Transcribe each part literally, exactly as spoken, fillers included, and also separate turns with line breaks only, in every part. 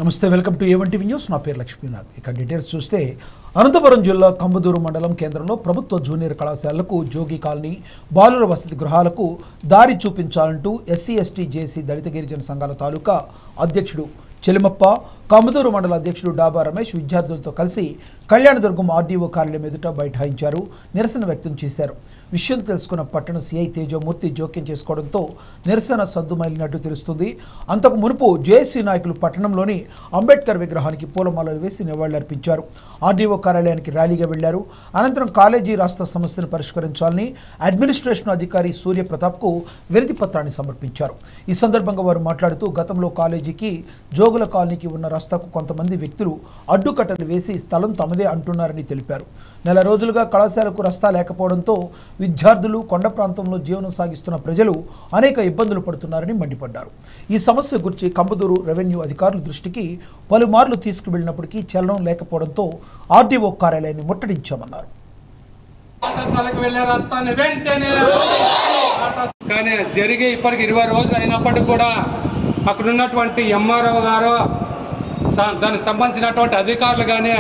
నమస్తే, welcome to A one TV news. నా పేరు లక్ష్మీనాథ్. ఇక డీటెయిల్స్ చూస్తే అనంతపురం జిల్లా కంబదూరు మండలం కేంద్రంలో ప్రభుత్వ జూనియర్ కళాశాలకు, జోగి కాలనీ, బాలుర వసతి గృహాలకు దారి చూపించాలంటూ ఎస్సీ ఎస్టీ జేసీ దళిత గిరిజన సంఘాల తాలూకా అధ్యక్షుడు చెలిమప్ప, కంబదూరు మండల అధ్యక్షుడు డాబా రమేష్ విద్యార్థులతో కలిసి కళ్యాణదుర్గం ఆర్డీఓ కార్యాలయం ఎదుట బైఠాయించారు, నిరసన వ్యక్తం చేశారు. విషయం తెలుసుకున్న పట్టణ సీఐ తేజమూర్తి జోక్యం చేసుకోవడంతో నిరసన సద్దుమైలినట్టు తెలుస్తుంది. అంతకు మునుపు జేఏసీ నాయకులు పట్టణంలోని అంబేద్కర్ విగ్రహానికి పూలమాలలు వేసి నివాళులర్పించారు. ఆర్డీఓ కార్యాలయానికి ర్యాలీగా వెళ్లారు. అనంతరం కాలేజీ రాష్ట్ర సమస్యను పరిష్కరించాలని అడ్మినిస్ట్రేషన్ అధికారి సూర్యప్రతాప్కు వినతి పత్రాన్ని సమర్పించారు. ఈ సందర్భంగా వారు మాట్లాడుతూ గతంలో కాలేజీకి, జోగుల కాలనీకి ఉన్న రస్తాకు కొంతమంది వ్యక్తులు అడ్డుకట్టలు వేసి స్థలం తమదే అంటున్నారని తెలిపారు. నెల రోజులుగా కళాశాలకు రస్తా లేకపోవడంతో విద్యార్థులు, కొండ ప్రాంతంలో జీవనం సాగిస్తున్న ప్రజలు అనేక ఇబ్బందులు పడుతున్నారని మండిపడ్డారు. ఈ సమస్య గురించి కంబదూరు రెవెన్యూ అధికారుల దృష్టికి పలుమార్లు తీసుకువెళ్లినప్పటికీ చలనం లేకపోవడంతో ఆర్డీఓ కార్యాలయాన్ని ముట్టడించామన్నారు.
కానీ జరిగి ఇప్పటికి ఇరవై రోజులు అయినప్పటికీ కూడా అక్కడ ఉన్నటువంటి ఎంఆర్ఓ గారు, దానికి సంబంధించినటువంటి అధికారులు కానీ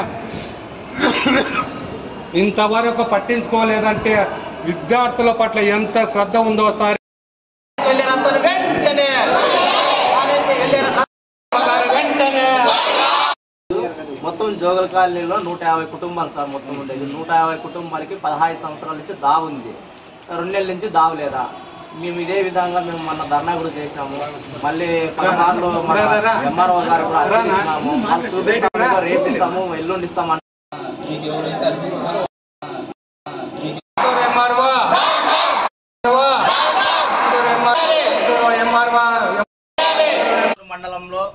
ఇంతవరకు పట్టించుకోలేదంటే విద్యార్థుల పట్ల ఎంత శ్రద్ధ ఉందో సార్.
మొత్తం జోగల్ కాలనీలో నూట యాభై కుటుంబాలు సార్ మొత్తం ఉండేది. నూట యాభై కుటుంబాలకి పదహైదు సంవత్సరాల నుంచి దావు ఉంది. రెండు నెలల నుంచి దావు లేదా. మేము ఇదే విధంగా మేము మన ధర్నా కూడా చేసినాము. మళ్ళీ పదహారులో ఎంఆర్ఓ గారు కూడా అర్పించినాము. చూపిస్తాము, రేపు ఇస్తాము, ఎల్లుండి ఇస్తాము. మండలంలో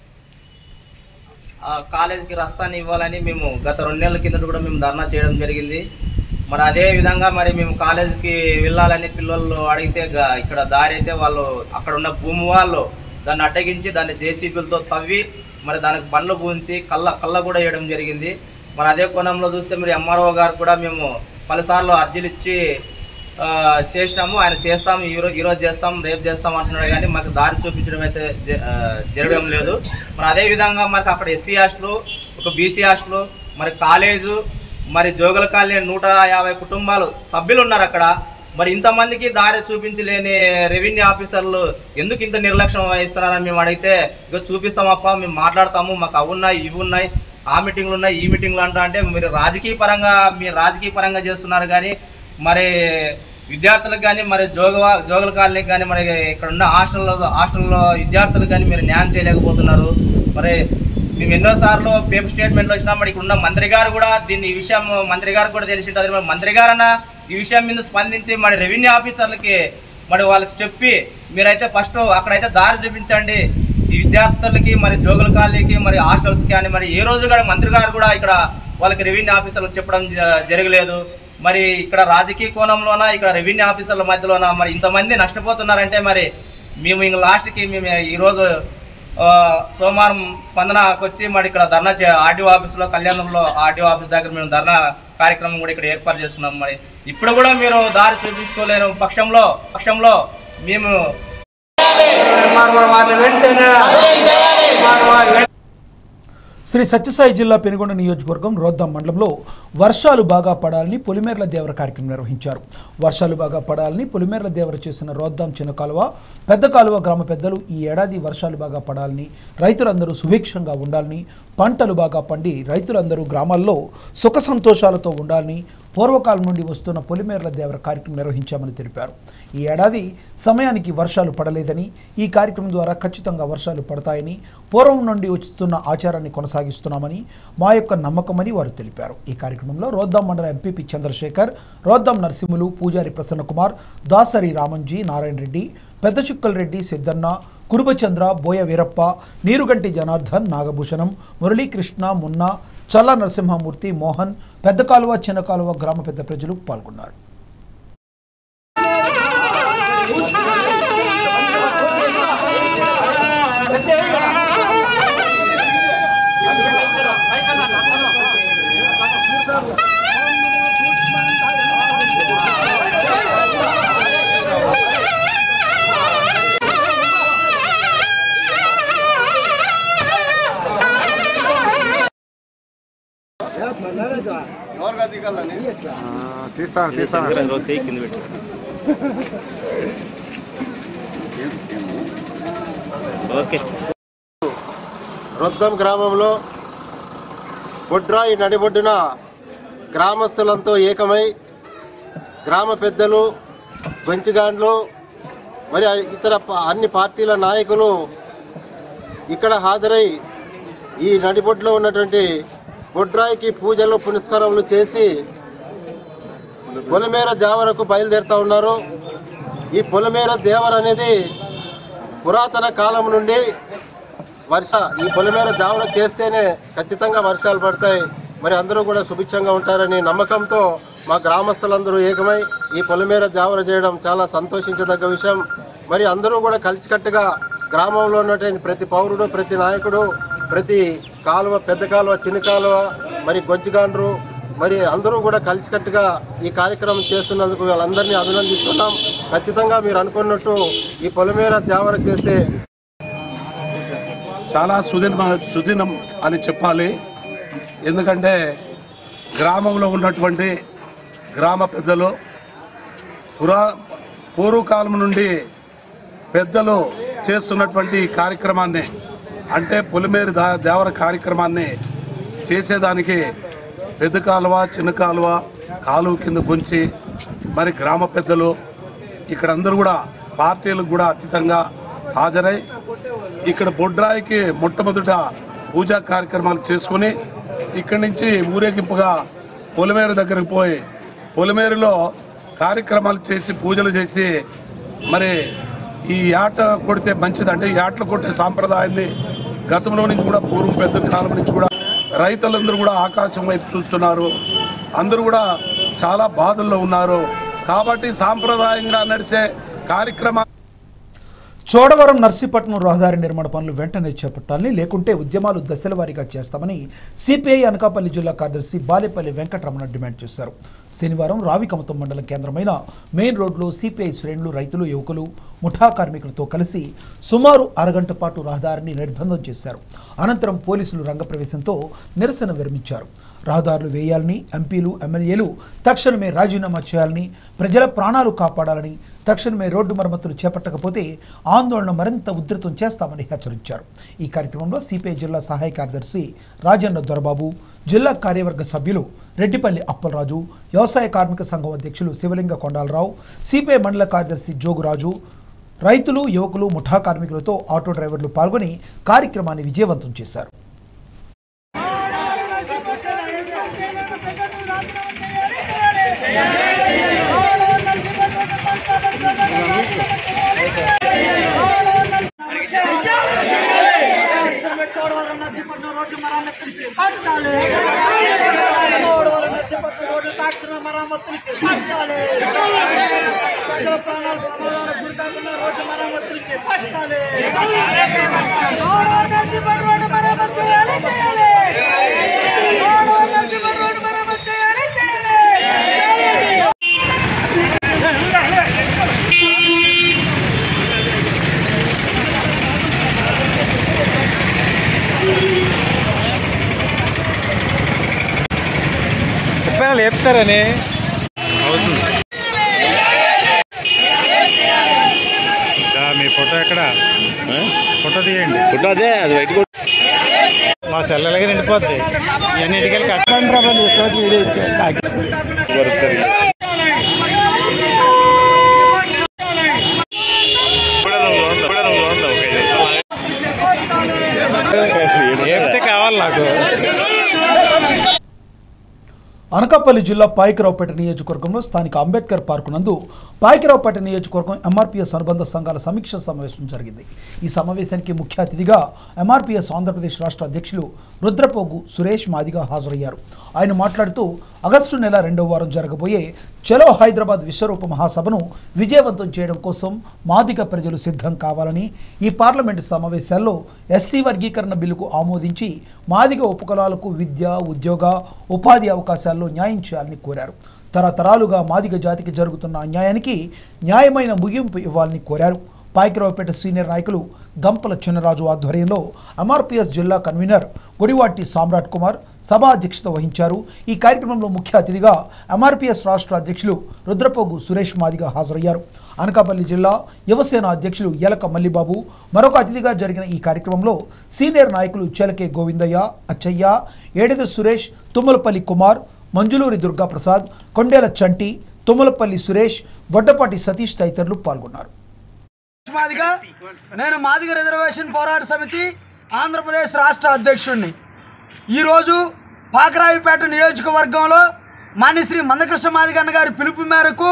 కాలేజీకి రస్తాన్ని ఇవ్వాలని మేము గత రెండు నెలల కిందట కూడా మేము ధర్నా చేయడం జరిగింది. మరి అదే విధంగా మరి మేము కాలేజీకి వెళ్ళాలని పిల్లలు అడిగితే ఇక్కడ దారి అయితే వాళ్ళు అక్కడ ఉన్న భూమి వాళ్ళు దాన్ని అడ్డగించి దాన్ని జేసీబీలతో తవ్వి మరి దానికి బండ్లు పూంచి కళ్ళ కళ్ళ కూడా వేయడం జరిగింది. మరి అదే కోణంలో చూస్తే మీరు ఎంఆర్ఓ గారు కూడా మేము పలుసార్లు అర్జీలు ఇచ్చి చేసినాము. ఆయన చేస్తాము, ఈరోజు ఈరోజు చేస్తాం, రేపు చేస్తాం అంటున్నాడు, కానీ మాకు దారి చూపించడం అయితే జరగడం లేదు. మరి అదేవిధంగా మనకు అక్కడ ఎస్సీ హాస్టలు, ఒక బీసీ హాస్టలు, మరి కాలేజు, మరి జోగుల కాలనీ నూట యాభై కుటుంబాలు సభ్యులు ఉన్నారు అక్కడ. మరి ఇంతమందికి దారి చూపించలేని రెవెన్యూ ఆఫీసర్లు ఎందుకు ఇంత నిర్లక్ష్యం వహిస్తున్నారని మేము అడిగితే, ఇక చూపిస్తామప్ప, మేము మాట్లాడతాము, మాకు అవి ఉన్నాయి, ఇవి ఉన్నాయి, ఆ మీటింగ్లు ఉన్నాయి, ఈ మీటింగ్లు అంటా అంటే మీరు రాజకీయ పరంగా మీరు రాజకీయ పరంగా చేస్తున్నారు. కానీ మరి విద్యార్థులకు కానీ, మరి జోగ జోగుల కాలనీకి కానీ, మరి ఇక్కడ ఉన్న హాస్టల్లో హాస్టల్లో విద్యార్థులకు కానీ మీరు న్యాయం చేయలేకపోతున్నారు. మరి మేము ఎన్నోసార్లు పేపర్ స్టేట్మెంట్లు వచ్చినా మరి ఇక్కడ ఉన్న మంత్రి గారు కూడా దీన్ని ఈ విషయం మంత్రి గారు కూడా తెలిసి ఉంటుంది. మరి మంత్రి గారన్నా ఈ విషయం మీద స్పందించి మరి రెవెన్యూ ఆఫీసర్లకి మరి వాళ్ళకి చెప్పి మీరైతే ఫస్ట్ అక్కడైతే దారి చూపించండి ఈ విద్యార్థులకి, మరి జోగుల కాలనీకి, మరి హాస్టల్స్కి కానీ. మరి ఏ రోజు కూడా మంత్రి గారు కూడా ఇక్కడ వాళ్ళకి రెవెన్యూ ఆఫీసర్లకు చెప్పడం జరగలేదు. మరి ఇక్కడ రాజకీయ కోణంలోనా, ఇక్కడ రెవెన్యూ ఆఫీసర్ల మధ్యలోనా మరి ఇంతమంది నష్టపోతున్నారంటే మరి మేము ఇంక లాస్ట్కి మేము ఈరోజు సోమవారం స్పందనకు వచ్చి మరి ఇక్కడ ధర్నా చే ఆర్డీఓ ఆఫీస్లో, కళ్యాణంలో ఆర్డీఓ ఆఫీస్ దగ్గర మేము ధర్నా కార్యక్రమం కూడా ఇక్కడ ఏర్పాటు చేస్తున్నాం. మరి ఇప్పుడు కూడా మీరు దారి చూపించుకోలేని పక్షంలో పక్షంలో మేము
శ్రీ సత్యసాయి జిల్లా పెనుగొండ నియోజకవర్గం రోద్దాం మండలంలో వర్షాలు బాగా పడాలని పొలిమేర్ల దేవర కార్యక్రమం నిర్వహించారు. వర్షాలు బాగా పడాలని పొలిమేర్ల దేవర చేసిన రోద్దాం చిన్న కాలువ, పెద్ద కాలువ గ్రామ పెద్దలు ఈ ఏడాది వర్షాలు బాగా పడాలని, రైతులందరూ సుభిక్షంగా ఉండాలని, పంటలు బాగా పండి రైతులందరూ గ్రామాల్లో సుఖ సంతోషాలతో ఉండాలని పూర్వకాలం నుండి వస్తున్న పొలిమేర్ల దేవర కార్యక్రమం నిర్వహించామని తెలిపారు. ఈ ఏడాది సమయానికి వర్షాలు పడలేదని, ఈ కార్యక్రమం ద్వారా ఖచ్చితంగా వర్షాలు పడతాయని పూర్వం నుండి వస్తున్న ఆచారాన్ని కొనసాగిస్తున్నామని మా యొక్క నమ్మకమని వారు తెలిపారు. ఈ కార్యక్రమంలో రోద్దాం మండల ఎంపీపీ చంద్రశేఖర్, రోద్దాం నరసింహులు, పూజారి ప్రసన్నకుమార్, దాసరి రామంజీ, నారాయణ రెడ్డి, పెద్ద చుక్కల్ రెడ్డి, సిద్ధన్న, కురుబచంద్ర, బోయ వీరప్ప, నీరుగంటి జనార్దన్, నాగభూషణం, మురళీకృష్ణ, మున్నా, చల్ల నరసింహమూర్తి, మోహన్, పెద్ద కాలువ, చిన్న కాలువ గ్రామ పెద్ద ప్రజలు పాల్గొన్నారు.
తీస్తాను తీస్తాను ఓకే. రొద్దం గ్రామంలో బొడ్రాయి నడిబొడ్డున గ్రామస్తులంతో ఏకమై గ్రామ పెద్దలు, గొంచిగాండ్లు, మరి ఇతర అన్ని పార్టీల నాయకులు ఇక్కడ హాజరై ఈ నడిబొడ్డులో ఉన్నటువంటి బొడ్రాయికి పూజలు పునస్కారములు చేసి పొలిమేర జావరకు బయలుదేరుతా ఉన్నారు. ఈ పొలిమేర దేవర అనేది పురాతన కాలం నుండి వర్ష ఈ పొలిమేర జావర చేస్తేనే ఖచ్చితంగా వర్షాలు పడతాయి, మరి అందరూ కూడా సుభిక్షంగా ఉంటారని నమ్మకంతో మా గ్రామస్తులందరూ ఏకమై ఈ పొలిమేర జావర చేయడం చాలా సంతోషించదగ్గ విషయం. మరి అందరూ కూడా కలిసికట్టుగా గ్రామంలో ఉన్నటువంటి ప్రతి పౌరుడు, ప్రతి నాయకుడు, ప్రతి కాలువ, పెద్ద కాలువ, చిన్న కాలువ, మరి గొంజిగాండ్రు, మరి అందరూ కూడా కలిసికట్టుగా ఈ కార్యక్రమం చేస్తున్నందుకు వాళ్ళందరినీ అభినందిస్తున్నాం. ఖచ్చితంగా మీరు అనుకున్నట్టు ఈ పొలిమేర జావర చేస్తే
చాలా సుదిన సుదినం అని చెప్పాలి. ఎందుకంటే గ్రామంలో ఉన్నటువంటి గ్రామ పెద్దలు పురా పూర్వకాలం నుండి పెద్దలు చేస్తున్నటువంటి కార్యక్రమాన్ని, అంటే పొలిమేర దేవర కార్యక్రమాన్ని చేసేదానికి పెద్ద కాలువ, చిన్న కాలువ, కాలువ కింద గుంచి మరి గ్రామ పెద్దలు ఇక్కడ అందరూ కూడా పార్టీలకు కూడా అతీతంగా హాజరై ఇక్కడ బొడ్రాయికి మొట్టమొదట పూజా కార్యక్రమాలు చేసుకుని ఇక్కడి నుంచి ఊరేగింపుగా పొలిమేర దగ్గరికి పోయి పొలిమేరలో కార్యక్రమాలు చేసి పూజలు చేసి మరి ఈ ఆట కొడితే మంచిది, అంటే ఈ ఆటలు కొట్టే సాంప్రదాయాన్ని గతంలో నుంచి కూడా పూర్వం పెద్ద కాలం నుంచి కూడా రైతులందరూ కూడా ఆకాశం వైపు చూస్తున్నారు. అందరూ కూడా చాలా బాధల్లో ఉన్నారు. కాబట్టి సాంప్రదాయంగా నడిచే కార్యక్రమం
చోడవరం నర్సీపట్నం రహదారి నిర్మాణ పనులు వెంటనే చేపట్టాలని, లేకుంటే ఉద్యమాలు దశల వారీగా చేస్తామని సిపిఐ అనకాపల్లి జిల్లా కార్యదర్శి బాలేపల్లి వెంకటరమణ డిమాండ్ చేశారు. శనివారం రావికమతం మండలం కేంద్రమైన మెయిన్ రోడ్లో సిపిఐ శ్రేణులు, రైతులు, యువకులు, ముఠా కార్మికులతో కలిసి సుమారు అరగంట పాటు రహదారిని నిర్బంధం చేశారు. అనంతరం పోలీసులు రంగప్రవేశంతో నిరసన విరమించారు. రహదారులు వేయాలని, ఎంపీలు, ఎమ్మెల్యేలు తక్షణమే రాజీనామా చేయాలని, ప్రజల ప్రాణాలు కాపాడాలని, తక్షణమే రోడ్డు మరమ్మతులు చేపట్టకపోతే ఆందోళన మరింత ఉధృతం చేస్తామని హెచ్చరించారు. ఈ కార్యక్రమంలో సిపిఐ జిల్లా సహాయ కార్యదర్శి రాజన్న దొరబాబు, జిల్లా కార్యవర్గ సభ్యులు రెడ్డిపల్లి అప్పలరాజు, వ్యవసాయ కార్మిక సంఘం అధ్యక్షులు శివలింగ కొండాలరావు, సిపిఐ మండల కార్యదర్శి జోగురాజు, రైతులు, యువకులు, ముఠా కార్మికులతో ఆటో డ్రైవర్లు పాల్గొని కార్యక్రమాన్ని విజయవంతం చేశారు.
చోడవరం నర్సీపట్నం రోడ్లు మరమ్మతులు చేపట్టాలి. చోడవరం నర్సీపట్నం రోడ్లు తక్షణ మరమ్మతులు చేపట్టాలి. ప్రజల ప్రాణాలు ప్రమాదాలకు గురి కాకుండా రోడ్లు మరమ్మతులు చేపట్టాలి. చోడవరం నర్సీపట్నం రోడ్డు మరమ్మతు చేయాలి చేయాలి చోడవరం నర్సీపట్నం రోడ్డు మరమ్మతు చేయాలి చేయాలి
ఎప్పుడైనా లేపుతారని అవుతుంది. మీ ఫోటో ఎక్కడ? ఫోటో తీయండి. ఫోటో అదే అది బయట మా సెల్లలకి నిండిపోద్ది. ఇవన్నీ ఇటుకెళ్ళి కట్టండి రా, ఇష్టం వచ్చి వీడియో ఇచ్చేయండి. ఏపితే కావాలి నాకు.
అనకాపల్లి జిల్లా పాయకరావుపేట నియోజకవర్గంలో స్థానిక అంబేద్కర్ పార్కు నందు పాయకరావుపేట నియోజకవర్గం ఎంఆర్పీఎస్ అనుబంధ సంఘాల సమీక్ష సమావేశం జరిగింది. ఈ సమావేశానికి ముఖ్య అతిథిగా ఎంఆర్పీఎస్ ఆంధ్రప్రదేశ్ రాష్ట్ర అధ్యక్షులు రుద్రపోగు సురేష్ మాదిగా హాజరయ్యారు. ఆయన మాట్లాడుతూ ఆగస్టు నెల రెండవ వారం జరగబోయే చలో హైదరాబాద్ విశ్వరూప మహాసభను విజయవంతం చేయడం కోసం మాదిగ ప్రజలు సిద్ధం కావాలని, ఈ పార్లమెంటు సమావేశాల్లో ఎస్సీ వర్గీకరణ బిల్లుకు ఆమోదించి మాదిగ ఉపకులాలకు విద్య, ఉద్యోగ, ఉపాధి అవకాశాల్లో న్యాయం చేయాలని కోరారు. తరతరాలుగా మాదిగ జాతికి జరుగుతున్న అన్యాయానికి న్యాయమైన ముగింపు ఇవ్వాలని కోరారు. పాయకరావుపేట సీనియర్ నాయకులు గంపల చిన్నరాజు ఆధ్వర్యంలో ఎంఆర్పీఎస్ జిల్లా కన్వీనర్ గుడివాటి సామ్రాట్ కుమార్ సభా అధ్యక్షత వహించారు। ఈ కార్యక్రమంలో ముఖ్య అతిథిగా ఎంఆర్పీఎస్ రాష్ట్ర అధ్యక్షులు రుద్రపోగు సురేష్ మాదిగ హాజరయ్యారు। అనకాపల్లి జిల్లా యువసేన అధ్యక్షులు యలక మల్లిబాబు మరొక అతిథిగా జరిగిన ఈ కార్యక్రమంలో సీనియర్ నాయకులు చెలకే గోవిందయ్య, అచ్చయ్య, ఏడిద సురేష్, తుమ్మలపల్లి కుమార్, మంజులూరి దుర్గాప్రసాద్, కొండేల చంటి, తుమ్మలపల్లి సురేష్, గొడ్డపాటి సతీష్ తదితరులు పాల్గొన్నారు।
మాదిగా నేను మాదిగ రిజర్వేషన్ పోరాట సమితి ఆంధ్రప్రదేశ్ రాష్ట్ర అధ్యక్షుడిని। ఈరోజు పాకరావుపేట నియోజకవర్గంలో మాన్యశ్రీ మందకృష్ణ మాదిగన్న గారి పిలుపు మేరకు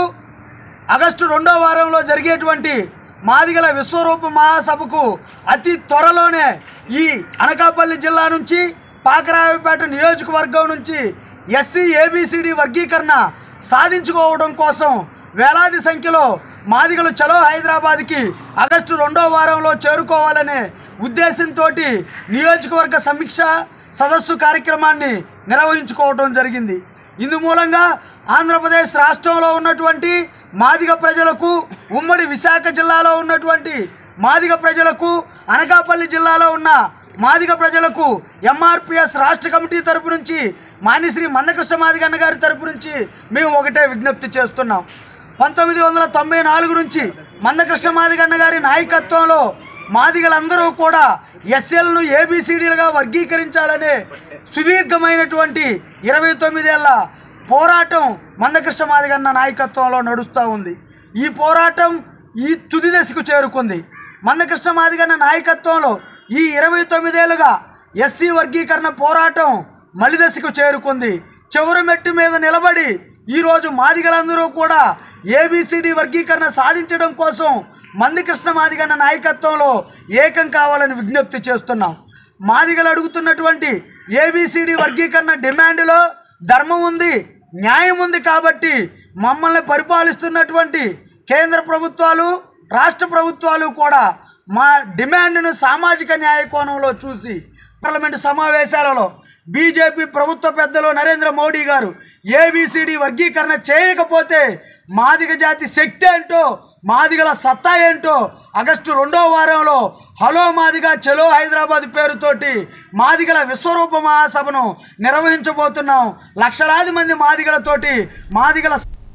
ఆగస్టు రెండో వారంలో జరిగేటువంటి మాదిగల విశ్వరూప మహాసభకు అతి త్వరలోనే ఈ అనకాపల్లి జిల్లా నుంచి పాకరావుపేట నియోజకవర్గం నుంచి ఎస్సీ ఏబిసిడి వర్గీకరణ సాధించుకోవడం కోసం వేలాది సంఖ్యలో మాదిగలు చలో హైదరాబాద్కి ఆగస్టు రెండో వారంలో చేరుకోవాలనే ఉద్దేశంతో నియోజకవర్గ సమీక్ష సదస్సు కార్యక్రమాన్ని నిర్వహించుకోవడం జరిగింది। ఇందు మూలంగా ఆంధ్రప్రదేశ్ రాష్ట్రంలో ఉన్నటువంటి మాదిగ ప్రజలకు, ఉమ్మడి విశాఖ జిల్లాలో ఉన్నటువంటి మాదిగ ప్రజలకు, అనకాపల్లి జిల్లాలో ఉన్న మాదిగ ప్రజలకు ఎంఆర్పీఎస్ రాష్ట్ర కమిటీ తరపు నుంచి మాన్యశ్రీ మందకృష్ణ మాదిగన్న గారి తరపు నుంచి మేము ఒకటే విజ్ఞప్తి చేస్తున్నాం। పంతొమ్మిది వందల తొంభై నాలుగు నుంచి మందకృష్ణ మాదిగన్న గారి నాయకత్వంలో మాదిగలందరూ కూడా ఎస్ఎల్ను ఏబిసిడీలుగా వర్గీకరించాలనే సుదీర్ఘమైనటువంటి ఇరవై తొమ్మిదేళ్ల పోరాటం మందకృష్ణ మాదిగన్న నాయకత్వంలో నడుస్తూ ఉంది। ఈ పోరాటం ఈ తుది దశకు చేరుకుంది। మందకృష్ణ మాదిగన్న నాయకత్వంలో ఈ ఇరవై తొమ్మిదేళ్లుగా ఎస్సీ వర్గీకరణ పోరాటం మలి దశకు చేరుకుంది। చివరి మెట్టు మీద నిలబడి ఈరోజు మాదిగలందరూ కూడా ఏబిసిడి వర్గీకరణ సాధించడం కోసం మందకృష్ణ మాదిగన్న నాయకత్వంలో ఏకం కావాలని విజ్ఞప్తి చేస్తున్నాం। మాదిగలు అడుగుతున్నటువంటి ఏబిసిడి వర్గీకరణ డిమాండ్లో ధర్మం ఉంది, న్యాయం ఉంది కాబట్టి మమ్మల్ని పరిపాలిస్తున్నటువంటి కేంద్ర ప్రభుత్వాలు, రాష్ట్ర ప్రభుత్వాలు కూడా మా డిమాండ్ను సామాజిక న్యాయ కోణంలో చూసి పార్లమెంటు సమావేశాలలో బీజేపీ ప్రభుత్వ పెద్దలు నరేంద్ర మోడీ గారు ఏబిసిడి వర్గీకరణ చేయకపోతే మాదిగ జాతి శక్తి ఏంటో, మాదిగల సత్తా ఏంటో ఆగస్టు రెండో వారంలో హలో మాదిగ చలో హైదరాబాద్ పేరుతోటి మాదిగల విశ్వరూప మహాసభను నిర్వహించబోతున్నాం। లక్షలాది మంది మాదిగలతోటి మాదిగల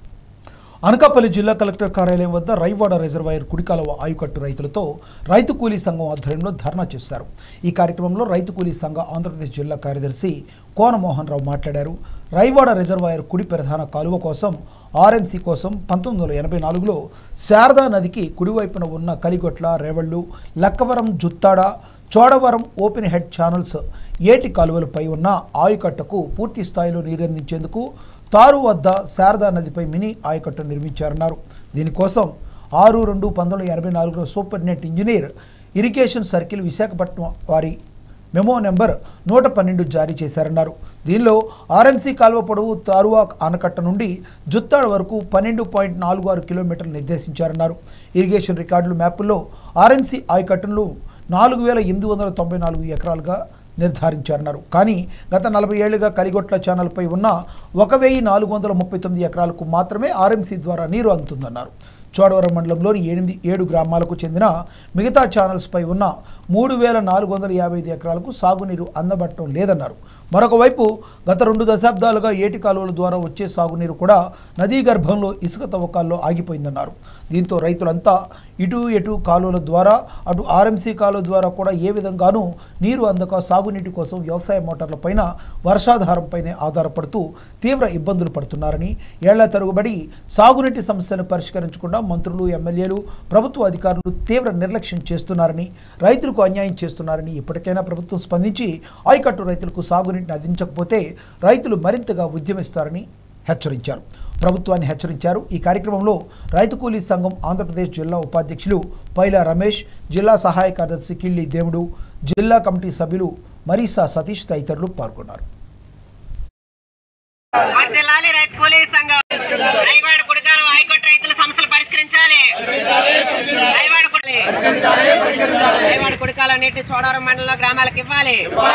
అనకాపల్లి జిల్లా కలెక్టర్ కార్యాలయం వద్ద రైవాడ రిజర్వాయర్ కుడికాలువ ఆయుకట్టు రైతులతో రైతు కూలీ సంఘం ఆధ్వర్యంలో ధర్నా చేశారు। ఈ కార్యక్రమంలో రైతు కూలీ సంఘ ఆంధ్రప్రదేశ్ జిల్లా కార్యదర్శి కోనమోహన్ రావు మాట్లాడారు। రైవాడ రిజర్వాయర్ కుడి ప్రధాన కాలువ కోసం ఆర్ఎంసీ కోసం పంతొమ్మిది వందల ఎనభై నాలుగులో శారదా నదికి కుడివైపున ఉన్న Kaligotla, Revallu, Lakkavaram, Juttada, Chodavaram open head channels ఏటి కాలువలపై ఉన్న ఆయుకట్టకు పూర్తి స్థాయిలో నీరందించేందుకు తారు వద్ద శారదా నదిపై మినీ ఆయకట్టు నిర్మించారన్నారు। దీనికోసం ఆరు రెండు పంతొమ్మిది వందల ఎనభై నాలుగులో superintendent engineer irrigation circle Visakhapatnam వారి మెమో నెంబర్ నూట పన్నెండు జారీ చేశారన్నారు। దీనిలో ఆర్ఎంసీ కాలువ పొడవు తారువా ఆనకట్ట నుండి జుత్తాడ వరకు పన్నెండు పాయింట్ నాలుగు ఆరు కిలోమీటర్లు నిర్దేశించారన్నారు। ఇరిగేషన్ రికార్డులు మ్యాపుల్లో ఆర్ఎంసీ ఆయకట్టును నాలుగు వేల ఎనిమిది వందల తొంభై నాలుగు ఎకరాలుగా నిర్ధారించారన్నారు। కానీ గత నలభై ఏళ్లుగా కలిగొట్ల ఛానల్పై ఉన్న ఒక వెయ్యి నాలుగు వందల ముప్పై తొమ్మిది ఎకరాలకు మాత్రమే ఆర్ఎంసీ ద్వారా నీరు అందుతుందన్నారు। చోడవరం మండలంలోని ఎనిమిది ఏడు గ్రామాలకు చెందిన మిగతా ఛానల్స్పై ఉన్న మూడు వేల నాలుగు వందల యాభై ఐదు ఎకరాలకు సాగునీరు అందబట్టడం లేదన్నారు। మరొకవైపు గత రెండు దశాబ్దాలుగా ఏటి కాలువల ద్వారా వచ్చే సాగునీరు కూడా నదీ గర్భంలో ఇసుక తవ్వకాల్లో ఆగిపోయిందన్నారు। దీంతో రైతులంతా ఇటు ఎటు కాలువల ద్వారా అటు ఆర్ఎంసీ కాలువ ద్వారా కూడా ఏ విధంగానూ నీరు అందక సాగునీటి కోసం వ్యవసాయ మోటార్లపైన వర్షాధారంపైనే ఆధారపడుతూ తీవ్ర ఇబ్బందులు పడుతున్నారని, ఏళ్ల తరబడి సాగునీటి సమస్యను పరిష్కరించకుండా మంత్రులు, ఎమ్మెల్యేలు, ప్రభుత్వ అధికారులు తీవ్ర నిర్లక్ష్యం చేస్తున్నారని, రైతులకు అన్యాయం చేస్తున్నారని, ఇప్పటికైనా ప్రభుత్వం స్పందించి ఆయకట్టు రైతులకు సాగునీటిని అందించకపోతే రైతులు మరింతగా ఉద్యమిస్తారని హెచ్చరించారు। ప్రభుత్వాన్ని హెచ్చరించారు। ఈ కార్యక్రమంలో రైతు కూలీ సంఘం ఆంధ్రప్రదేశ్ జిల్లా ఉపాధ్యక్షులు పైలా రమేష్, జిల్లా సహాయ కార్యదర్శి కిళ్ళి దేవుడు, జిల్లా కమిటీ సభ్యులు మరీసా సతీష్ తదితరులు పాల్గొన్నారు।
చోడవరం మండలంలో గ్రామాలకు ఇవ్వాలి,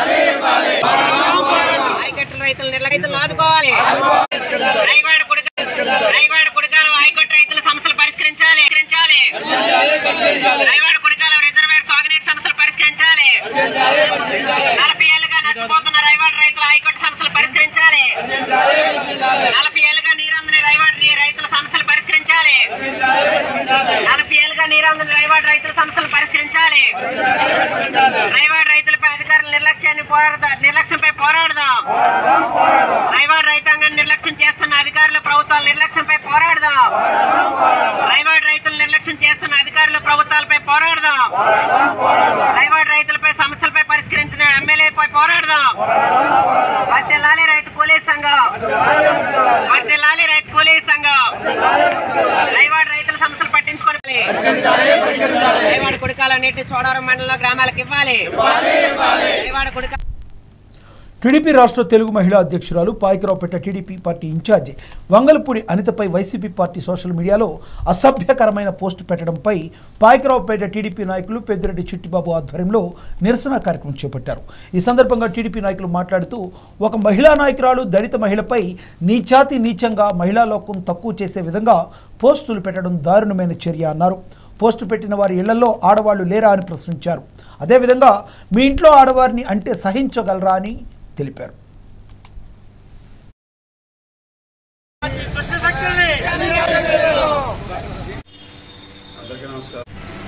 ఆయకట్టు రైతులు నిర్లక్ష్యం ఆదుకోవాలి, రైవాడ కుడికాలం ఆయకట్టు రైతుల సమస్యలు పరిష్కరించాలి। రైవాడ కుడికాల రిజర్వేర్ సాగునీటి సమస్యలు పరిష్కరించాలి. నలభై ఏళ్లుగా నష్టపోతున్న రైవాడ రైతుల హైకోర్టు సమస్యలు పరిష్కరించాలి. నలభై ఏళ్లుగా నీరందని రైవాడ రైతుల సమస్యలు పరిష్కరించాలి. నలభై ఏళ్లుగా నీరందని రైవాడ రైతుల సమస్యలు పరిష్కరించాలి. రైవాడ రైతులపై అధికారుల నిర్లక్ష్యాన్ని పోరాడదా నిర్లక్ష్యంపై పోరాడదాం. రైవాడ రైతాంగాన్ని నిర్లక్ష్యం చేస్తున్న అధికారుల ప్రభుత్వాల నిర్లక్ష్యంపై పోరాడదాం. రైవాడ రైతులు నిర్లక్ష్యం చేస్తున్న అధికారుల ప్రభుత్వాలపై పోరాడదాం. రైవాడ రైతులపై సమస్యలపై పరిష్కరించిన ఎమ్మెల్యేపై పోరాడదాం. వర్ధిల్లాలి రైతు కూలీ సంఘం. వర్ధిల్లాలి రైతు కూలీ సంఘం. రైవాడ రైతుల సమస్యలు పట్టించుకొని రైవాడ కుడికాల నీటి చోడవరం మండలంలో గ్రామాలకు ఇవ్వాలి. రైవాడ కుడికాల
టీడీపీ రాష్ట్ర తెలుగు మహిళా అధ్యక్షురాలు Payakaraopeta TDP party incharge Vangalapudi అనితపై వైసీపీ పార్టీ సోషల్ మీడియాలో అసభ్యకరమైన పోస్టు పెట్టడంపై పాయకరావుపేట టీడీపీ నాయకులు పెద్దిరెడ్డి చిట్టిబాబు ఆధ్వర్యంలో నిరసన కార్యక్రమం చేపట్టారు. ఈ సందర్భంగా టీడీపీ నాయకులు మాట్లాడుతూ ఒక మహిళా నాయకురాలు దళిత మహిళపై నీచాతి నీచంగా మహిళా లోకం తక్కువ చేసే విధంగా పోస్టులు పెట్టడం దారుణమైన చర్య అన్నారు. పోస్టు పెట్టిన వారి ఇళ్లలో ఆడవాళ్లు లేరా అని ప్రశ్నించారు. అదేవిధంగా మీ ఇంట్లో ఆడవారిని అంటే సహించగలరా అని తెలిపారు.
అందరికీ నమస్కారం.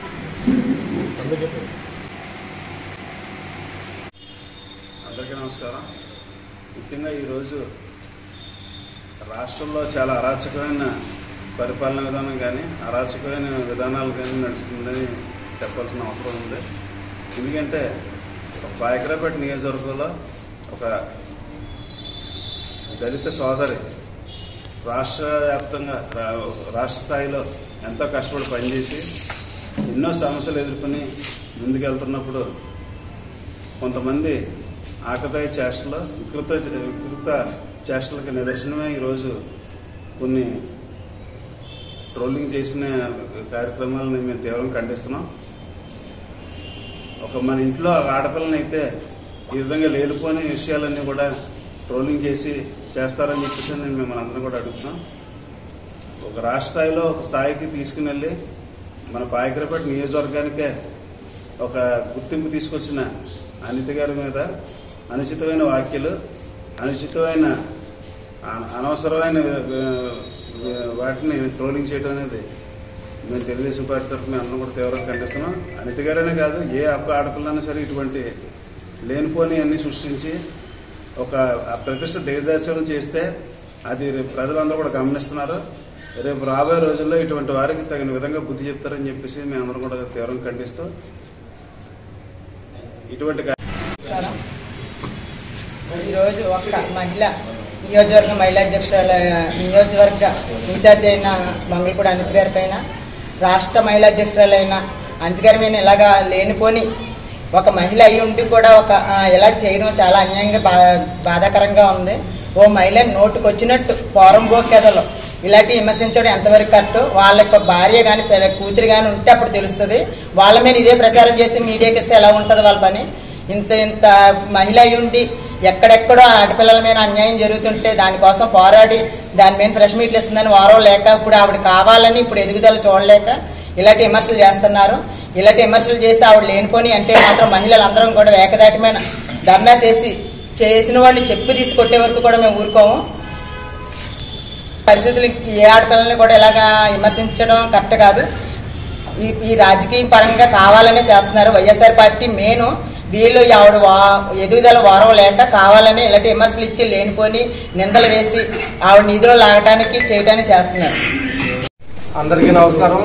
అందరికీ నమస్కారం. ముఖ్యంగా ఈరోజు రాష్ట్రంలో చాలా అరాచకమైన పరిపాలన విధానం కానీ అరాచకమైన విధానాలు కానీ నడుస్తుందని చెప్పాల్సిన అవసరం ఉంది. ఎందుకంటే పాయకరావుపేట నియోజకవర్గంలో ఒక దళిత సోదరి రాష్ట్ర వ్యాప్తంగా రాష్ట్ర స్థాయిలో ఎంతో కష్టపడి పనిచేసి ఎన్నో సమస్యలు ఎదుర్కొని ముందుకెళ్తున్నప్పుడు కొంతమంది ఆకతాయి చేష్టలు వికృత వికృత చేష్టలకు నిదర్శనమే ఈరోజు కొన్ని ట్రోలింగ్ చేసిన కార్యక్రమాలను మేము తీవ్రంగా ఖండిస్తున్నాం. ఒక మన ఇంట్లో ఆడపిల్లని అయితే ఈ విధంగా లేనిపోని విషయాలన్నీ కూడా ట్రోలింగ్ చేసి చేస్తారని చెప్పేసి నేను మిమ్మల్ని అందరం కూడా అడుగుతున్నాం. ఒక రాష్ట్ర స్థాయిలో ఒక స్థాయికి తీసుకుని వెళ్ళి మన పాయకరావుపేట నియోజకవర్గానికే ఒక గుర్తింపు తీసుకొచ్చిన అనిత గారి మీద అనుచితమైన వ్యాఖ్యలు, అనుచితమైన అనవసరమైన వాటిని ట్రోలింగ్ చేయడం అనేది మేము తెలుగుదేశం పార్టీ తరఫున మేము అందరం కూడా తీవ్రంగా ఖండిస్తున్నాం. అనిత గారనే కాదు, ఏ అక్క ఆడపిల్లైనా సరే ఇటువంటి లేనిపోని అన్ని సృష్టించి ఒక ప్రతిష్ట దిగజార్చడం చేస్తే అది రేపు ప్రజలందరూ కూడా గమనిస్తున్నారు. రేపు రాబోయే రోజుల్లో ఇటువంటి వారికి తగిన విధంగా బుద్ధి చెప్తారని చెప్పేసి మేము అందరం కూడా తీవ్రంగా ఖండిస్తూ ఇటువంటి
ఈరోజు ఒక మహిళ నియోజకవర్గ మహిళా అధ్యక్షురాల నియోజకవర్గ ఇన్ఛార్జ్ అయిన మంగళపూడి అనిత గారి పైన, రాష్ట్ర మహిళా అధ్యక్షురాలైన అనిత గారి మీద ఇలాగా లేనిపోని ఒక మహిళ అయి ఉండి కూడా ఒక ఇలా చేయడం చాలా అన్యాయంగా బా బాధాకరంగా ఉంది. ఓ మహిళ నోటుకు వచ్చినట్టు పోరం బోకేదలో ఇలాంటి విమర్శించడం ఎంతవరకు కరెక్ట్? వాళ్ళ యొక్క భార్య కానీ కూతురు కానీ ఉంటే అప్పుడు తెలుస్తుంది. వాళ్ళ మీద ఇదే ప్రచారం చేసి మీడియాకి ఇస్తే ఎలా ఉంటుంది వాళ్ళ పని? ఇంత ఇంత మహిళ అయి ఉండి ఎక్కడెక్కడో ఆడపిల్లల మీద అన్యాయం జరుగుతుంటే దానికోసం పోరాడి దాని మీద ప్రెస్ మీట్లు ఇస్తుందని వారం లేక ఇప్పుడు ఆవిడ కావాలని ఇప్పుడు ఎదుగుదల చూడలేక ఇలాంటి విమర్శలు చేస్తున్నారు. ఇలాంటి విమర్శలు చేసి ఆవిడ లేనిపోని అంటే మాత్రం మహిళలందరం కూడా ఏకదాటిమైన ధర్నా చేసి చేసిన వాళ్ళని చెప్పు తీసి కొట్టే వరకు కూడా మేము ఊరుకోము. పరిస్థితులు ఏ ఆడపిల్లల్ని కూడా ఇలాగా విమర్శించడం కరెక్ట్ కాదు. ఈ ఈ రాజకీయ పరంగా కావాలనే చేస్తున్నారు. వైఎస్ఆర్ పార్టీ మెయిన్ వీళ్ళు ఆవిడ వా ఎదుగుదల వారం లేక కావాలని ఇలాంటి విమర్శలు ఇచ్చి లేనిపోని నిందలు వేసి ఆవిడ నిధులు లాగటానికి చేయడానికి చేస్తున్నారు.
అందరికీ నమస్కారం.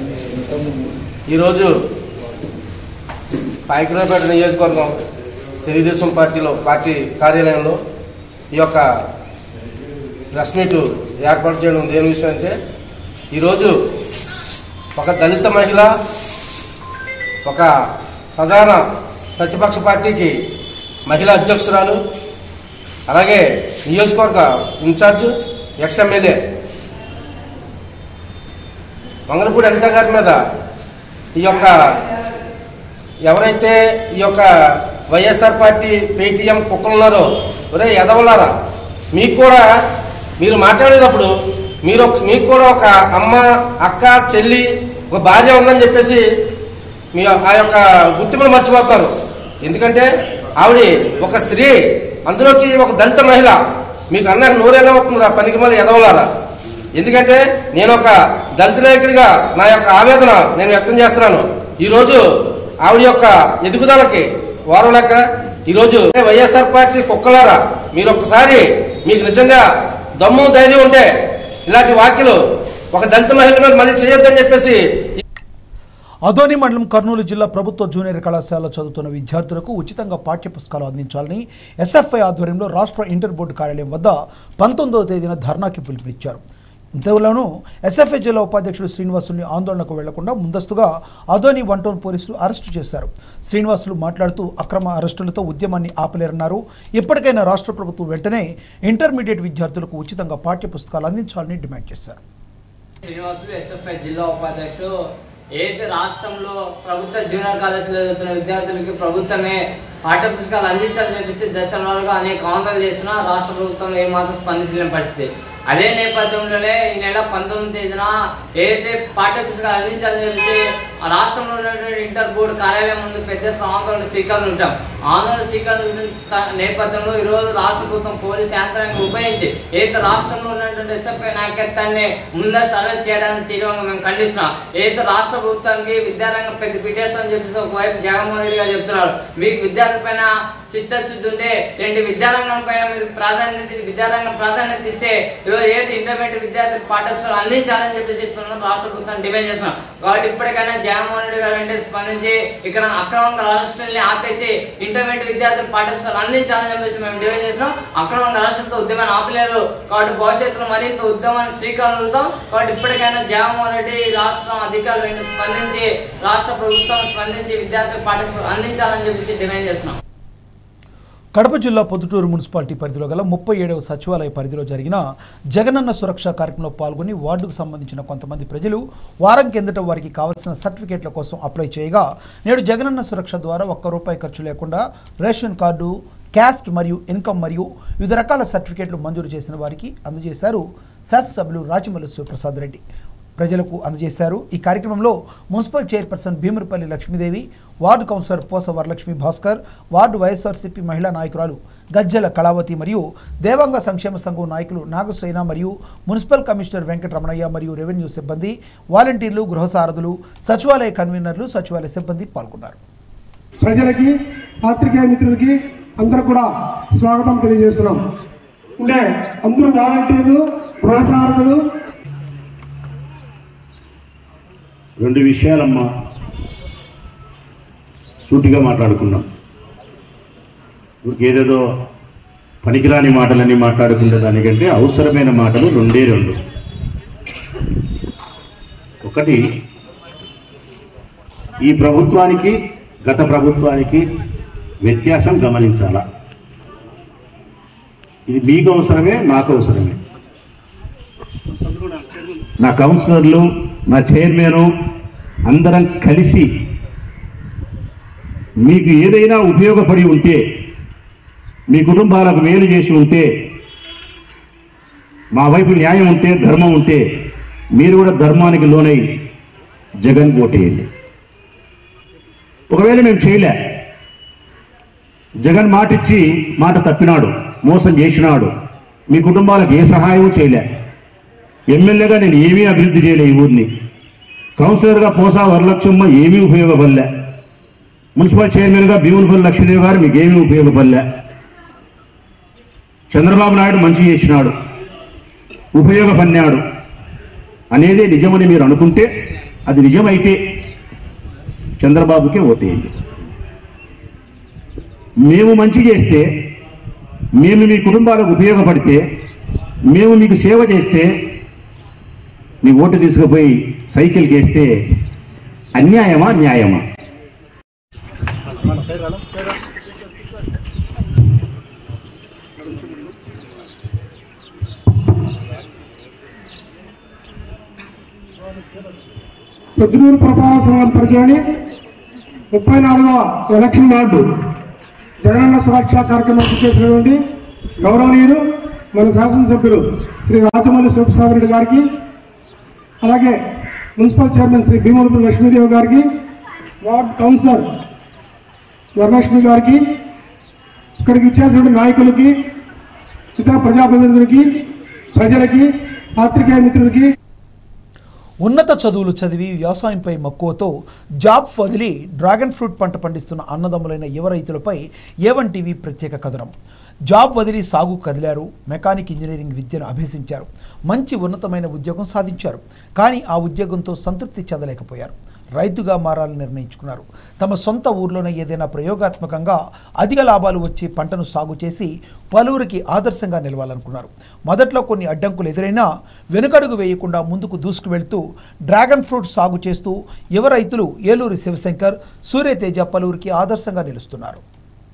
ఈరోజు పాయకరావుపేట నియోజకవర్గం తెలుగుదేశం పార్టీలో పార్టీ కార్యాలయంలో ఈ యొక్క ప్రెస్ మీట్ ఏర్పాటు చేయడం దేని విషయం అంటే, ఈరోజు ఒక దళిత మహిళ ఒక ప్రధాన ప్రతిపక్ష పార్టీకి మహిళా అధ్యక్షురాలు, అలాగే నియోజకవర్గ incharge ex MLA Mangalapudi Anitha గారి మీద ఈ యొక్క ఎవరైతే ఈ యొక్క వైఎస్ఆర్ పార్టీ పేటీఎం కుక్కలున్నారో, ఒరే ఎదవలారా, మీకు కూడా మీరు మాట్లాడేటప్పుడు మీరు మీకు కూడా ఒక అమ్మ, అక్క, చెల్లి ఒక భార్య ఉందని చెప్పేసి మీ ఆ యొక్క గుర్తింపును మర్చిపోతారు. ఎందుకంటే ఆవిడ ఒక స్త్రీ, అందులోకి ఒక దళిత మహిళ. మీకు అన్నకు నూరేళ్ళ అవుతుందా పనికి మళ్ళీ ఎదవలారా? ఎందుకంటే నేను ఒక దళిత నాయకుడిగా నా యొక్క ఆవేదన నేను వ్యక్తం చేస్తున్నాను. ఈరోజు ఆవిడ యొక్క ఎదుగుదలకి వారలేక ఈరోజు వైఎస్ఆర్ పార్టీ కుక్కలారా, మీరు ఒక్కసారి మీకు నిజంగా దమ్ము ధైర్యం ఉంటే ఇలాంటి వ్యాఖ్యలు ఒక దళిత మహిళ మీద మళ్ళీ చేయొద్దని చెప్పేసి.
అదోని మండలం కర్నూలు జిల్లా ప్రభుత్వ జూనియర్ కళాశాలలో చదువుతున్న విద్యార్థులకు ఉచితంగా పాఠ్యపుస్తకాలు అందించాలని ఎస్ఎఫ్ఐ ఆధ్వర్యంలో రాష్ట్ర ఇంటర్ బోర్డు కార్యాలయం వద్ద పంతొమ్మిదవ తేదీన ధర్నాకి పిలుపునిచ్చారు. ఇంతలోనూ ఎస్ఎఫ్ఐ జిల్లా ఉపాధ్యక్షుడు శ్రీనివాసుని ఆందోళనకు వెళ్లకుండా ముందస్తుగా అదోని వన్ టౌన్ పోలీసులు అరెస్టు చేశారు. శ్రీనివాసులు మాట్లాడుతూ అక్రమ అరెస్టులతో ఉద్యమాన్ని ఆపలేరన్నారు. ఇప్పటికైనా రాష్ట్ర ప్రభుత్వం వెంటనే ఇంటర్మీడియట్ విద్యార్థులకు ఉచితంగా పాఠ్యపుస్తకాలు అందించాలని డిమాండ్ చేశారు.
శ్రీనివాసులు ఎస్ఎఫ్ఐ జిల్లా ఉపాధ్యక్షుడు ఏదైతే రాష్ట్రంలో ప్రభుత్వ జూనియర్ కాలేజీలో చదువుతున్న విద్యార్థులకి ప్రభుత్వమే పాఠ్యపుస్తకాలు అందించాలని చెప్పేసి దశలుగా అనేక ఆందోళనలు చేసినా రాష్ట్ర ప్రభుత్వం ఏమాత్రం స్పందించలేని పరిస్థితి. అదే నేపథ్యంలోనే ఈ నెల పంతొమ్మిది తేదీన ఏదైతే పాఠ్యపుస్తకాలు అందించాలని చెప్పేసి రాష్ట్రంలో ఉన్నటువంటి ఇంటర్ బోర్డు కార్యాలయం ముందు పెద్ద ఎత్తున ఆందోళన శ్రీకారం ఉంటాం. ఆందోళన శ్రీకారం నేపథ్యంలో ఈరోజు రాష్ట్ర ప్రభుత్వం పోలీసు యంత్రాంగాన్ని ఉపయోగించి ఏదైతే రాష్ట్రంలో ఉన్నటువంటి ఎస్ఎఫ్ఐ నాయకత్వాన్ని ముందస్తు అరెస్ట్ చేయడానికి తీవ్రంగా మేము ఖండిస్తున్నాం. ఏదైతే రాష్ట్ర ప్రభుత్వానికి విద్యారంగం పెద్ద పిటేషన్ చెప్పేసి ఒకవైపు జగన్మోహన్ రెడ్డి గారు చెప్తున్నారు. మీకు విద్యార్థి పైన చిత్తశుద్ధి ఉంటే ఏంటి విద్యారంగం పైన మీరు ప్రాధాన్యత విద్యారంగం ప్రాధాన్యత ఇస్తే ఈరోజు ఏదైతే ఇంటర్మీడియట్ విద్యార్థి పాఠశాలలు అందించాలని చెప్పేసి రాష్ట్ర ప్రభుత్వం డిమాండ్ చేస్తున్నాం. కాబట్టి ఇప్పటికైనా జగన్మోహన్ రెడ్డి గారు వెంటనే స్పందించి ఇక్కడ అక్రమంగా అరెస్టుల్ని ఆపేసి ఇంటర్మీడియట్ విద్యార్థులు పాఠశాలలు అందించాలని చెప్పేసి మేము డిమాండ్ చేస్తున్నాం. అక్రమంగా అరెస్టులతో ఉద్యమాన్ని ఆపలేరు. కాబట్టి భవిష్యత్తులో మరింత ఉద్యమాన్ని శ్రీకారులతో కాబట్టి ఇప్పటికైనా జగన్మోహన్ రెడ్డి రాష్ట్రం అధికారులు వెంటనే స్పందించి రాష్ట్ర ప్రభుత్వం స్పందించి విద్యార్థుల పాఠశాలలు అందించాలని చెప్పేసి డిమాండ్ చేస్తున్నాం.
కడప జిల్లా పొద్దుటూరు మున్సిపాలిటీ పరిధిలో గల ముప్పై ఏడవ సచివాలయ పరిధిలో జరిగిన జగనన్న సురక్ష కార్యక్రమంలో పాల్గొని వార్డుకు సంబంధించిన కొంతమంది ప్రజలు వారం కిందట వారికి కావలసిన సర్టిఫికేట్ల కోసం అప్లై చేయగా నేడు జగనన్న సురక్ష ద్వారా ఒక్క రూపాయి ఖర్చు లేకుండా రేషన్ కార్డు, క్యాస్ట్ మరియు ఇన్కమ్ మరియు వివిధ రకాల సర్టిఫికేట్లు మంజూరు చేసిన వారికి అందజేశారు శాసనసభ్యులు రాచమల్లి శివప్రసాద్ రెడ్డి. ప్రజలకు అందజేశారు. ఈ కార్యక్రమంలో municipal chairperson Bhimurapalli Lakshmidevi, ward councillor Posa Varalakshmi Bhaskar, ward YSRCP మహిళా నాయకురాలు గజ్జల కళావతి మరియు దేవాంగ సంక్షేమ సంఘం నాయకులు నాగసేన మరియు మున్సిపల్ కమిషనర్ వెంకటరమణయ్య మరియు రెవెన్యూ సిబ్బంది, వాలంటీర్లు, గృహసారథులు, సచివాలయ కన్వీనర్లు, సచివాలయ సిబ్బంది పాల్గొన్నారు.
ప్రజలకి, పాత్రికేయ మిత్రులకి అందరూ కూడా స్వాగతం తెలియజేస్తున్నాం. అంటే అందరూ వాలంటీర్లు, గృహసారథులు.
రెండు విషయాలమ్మా సూటిగా మాట్లాడుకున్నాం. ఏదేదో పనికిరాని మాటలన్నీ మాట్లాడుకునే దానికంటే అవసరమైన మాటలు రెండే రెండు. ఒకటి, ఈ ప్రభుత్వానికి గత ప్రభుత్వానికి వ్యత్యాసం గమనించాలా. ఇది మీకు అవసరమే, నాకు అవసరమే. నా కౌన్సిలర్లు, నా చైర్మను అందరం కలిసి మీకు ఏదైనా ఉపయోగపడి ఉంటే, మీ కుటుంబాలకు మేలు చేసి ఉంటే, మా వైపు న్యాయం ఉంటే, ధర్మం ఉంటే మీరు కూడా ధర్మానికి లోనై జగన్ ఓటేయండి. ఒకవేళ మేము చేయలే, జగన్ మాట ఇచ్చి మాట తప్పినాడు, మోసం చేసినాడు, మీ కుటుంబాలకు ఏ సహాయం చేయలే, ఎమ్మెల్యేగా నేను ఏమీ అభివృద్ధి చేయలే, ఈ ఊరిని కౌన్సిలర్గా పోసా వరలక్ష్మమ్మ ఏమీ ఉపయోగపడలే, మున్సిపల్ చైర్మన్గా భీములపల్లి లక్ష్మీదేవి గారు మీకు ఏమీ ఉపయోగపడలే, చంద్రబాబు నాయుడు మంచి చేసినాడు, ఉపయోగపడినాడు అనేదే నిజమని మీరు అనుకుంటే, అది నిజమైతే చంద్రబాబుకే ఓటేయండి. మేము మంచి చేస్తే, మేము మీ కుటుంబాలకు ఉపయోగపడితే, మేము మీకు సేవ చేస్తే మీ ఓటు తీసుకుపోయి సైకిల్కి వేస్తే అన్యాయమా న్యాయమా?
పొద్దుటూరు ప్రభావ సంఘం పరిధిలోని ముప్పై నాలుగవ ఎలక్షన్ వార్డు జగనన్న సురక్ష కార్యక్రమం చేసినటువంటి గౌరవనీయులు మన శాసనసభ్యులు శ్రీ రాచమల్లి శివప్రసాద్ రెడ్డి గారికి, అలాగే మున్సిపల్ చైర్మన్ శ్రీ భీమవరపు లక్ష్మీదేవి గారికి, వార్డ్ కౌన్సిలర్ వరలక్ష్మి గారికి, ఇక్కడికి ఇచ్చేసిన నాయకులకి, ఇతర ప్రజాప్రతినిధులకి, ప్రజలకి, పాత్రికేయ మిత్రులకి,
ఉన్నత చదువులు చదివి వ్యవసాయంపై మక్కువతో జాబ్ వదిలి డ్రాగన్ ఫ్రూట్ పంట పండిస్తున్న అన్నదమ్ములైన యువ రైతులపై ఏవన్ టీవీ ప్రత్యేక కథనం. జాబ్ వదిలి సాగు కదిలారు, మెకానిక్ ఇంజనీరింగ్ విద్యను అభ్యసించారు, మంచి ఉన్నతమైన ఉద్యోగం సాధించారు. కానీ ఆ ఉద్యోగంతో సంతృప్తి చెందలేకపోయారు. రైతుగా మారాలని నిర్ణయించుకున్నారు. తమ సొంత ఊర్లోనే ఏదైనా ప్రయోగాత్మకంగా అధిక లాభాలు వచ్చి పంటను సాగు చేసి పలువురికి ఆదర్శంగా నిలవాలనుకున్నారు. మొదట్లో కొన్ని అడ్డంకులు ఎదురైనా వెనుకడుగు వేయకుండా ముందుకు దూసుకు వెళ్తూ డ్రాగన్ ఫ్రూట్ సాగు చేస్తూ యువ రైతులు ఏలూరి శివశంకర్, సూర్యతేజ పలువురికి ఆదర్శంగా నిలుస్తున్నారు.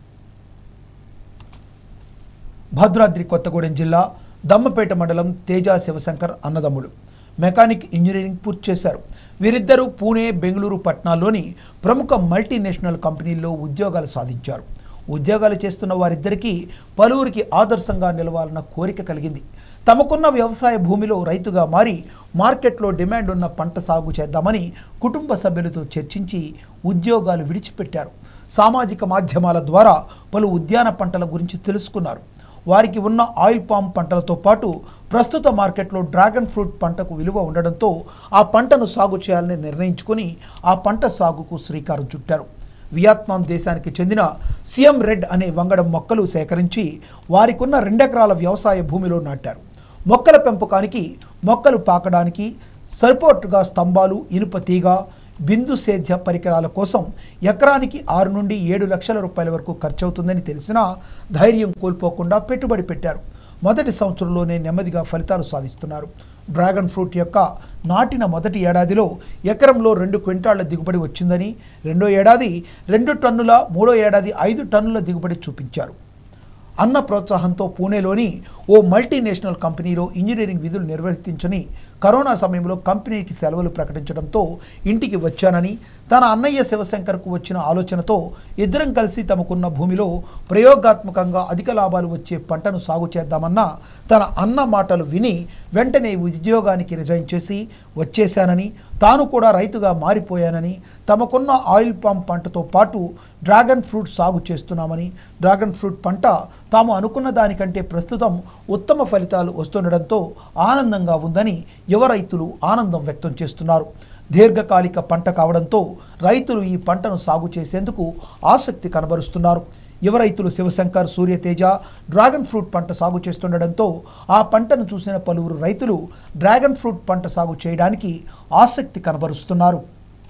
భద్రాద్రి కొత్తగూడెం జిల్లా దమ్మపేట మండలం తేజ శివశంకర్ అన్నదమ్ములు మెకానిక్ ఇంజనీరింగ్ పూర్తి చేశారు. వీరిద్దరూ పూణే, బెంగళూరు పట్టణాల్లోని ప్రముఖ మల్టీనేషనల్ కంపెనీల్లో ఉద్యోగాలు సాధించారు. ఉద్యోగాలు చేస్తున్న వారిద్దరికీ పలువురికి ఆదర్శంగా నిలవాలన్న కోరిక కలిగింది. తమకున్న వ్యవసాయ భూమిలో రైతుగా మారి మార్కెట్లో డిమాండ్ ఉన్న పంట సాగు చేద్దామని కుటుంబ సభ్యులతో చర్చించి ఉద్యోగాలు విడిచిపెట్టారు. సామాజిక మాధ్యమాల ద్వారా పలు ఉద్యాన పంటల గురించి తెలుసుకున్నారు. వారికి ఉన్న ఆయిల్ పామ్ పంటలతో పాటు ప్రస్తుత మార్కెట్లో డ్రాగన్ ఫ్రూట్ పంటకు విలువ ఉండడంతో ఆ పంటను సాగు చేయాలని నిర్ణయించుకొని ఆ పంట సాగుకు శ్రీకారం చుట్టారు. వియత్నాం దేశానికి చెందిన సిఎం రెడ్ అనే వంగడం మొక్కలు సేకరించి వారికున్న రెండెకరాల వ్యవసాయ భూమిలో నాటారు. మొక్కల పెంపకానికి, మొక్కలు పాకడానికి సపోర్టుగా స్తంభాలు, ఇనుప తీగ, బిందు సేద్య పరికరాల కోసం ఎకరానికి ఆరు నుండి ఏడు లక్షల రూపాయల వరకు ఖర్చవుతుందని తెలిసినా ధైర్యం కోల్పోకుండా పెట్టుబడి పెట్టారు. మొదటి సంవత్సరంలోనే నెమ్మదిగా ఫలితాలు సాధిస్తున్నారు. డ్రాగన్ ఫ్రూట్ యొక్క నాటిన మొదటి ఏడాదిలో ఎకరంలో రెండు క్వింటాళ్ల దిగుబడి వచ్చిందని, రెండో ఏడాది రెండు టన్నుల, మూడో ఏడాది ఐదు టన్నుల దిగుబడి చూపించారు. అన్న ప్రోత్సాహంతో పూణేలోని ఓ మల్టీనేషనల్ కంపెనీలో ఇంజనీరింగ్ విధులు నిర్వర్తించని కరోనా సమయంలో కంపెనీకి సెలవులు ప్రకటించడంతో ఇంటికి వచ్చానని, తన అన్నయ్య శివశంకర్కు వచ్చిన ఆలోచనతో ఇద్దరం కలిసి తమకున్న భూమిలో ప్రయోగాత్మకంగా అధిక లాభాలు వచ్చే పంటను సాగు చేద్దామన్న తన అన్న మాటలు విని వెంటనే ఉద్యోగానికి రిజైన్ చేసి వచ్చేశానని, తాను కూడా రైతుగా మారిపోయానని, తమకున్న ఆయిల్ పామ్ పంటతో పాటు డ్రాగన్ ఫ్రూట్ సాగు చేస్తున్నామని, డ్రాగన్ ఫ్రూట్ పంట తాము అనుకున్న దానికంటే ప్రస్తుతం ఉత్తమ ఫలితాలు వస్తుండడంతో ఆనందంగా ఉందని యువ రైతులు ఆనందం వ్యక్తం చేస్తున్నారు. దీర్ఘకాలిక పంట కావడంతో రైతులు ఈ పంటను సాగు చేసేందుకు ఆసక్తి కనబరుస్తున్నారు. యువ రైతులు శివశంకర్, సూర్యతేజ డ్రాగన్ ఫ్రూట్ పంట సాగు చేస్తుండడంతో ఆ పంటను చూసిన పలువురు రైతులు డ్రాగన్ ఫ్రూట్ పంట సాగు చేయడానికి ఆసక్తి కనబరుస్తున్నారు.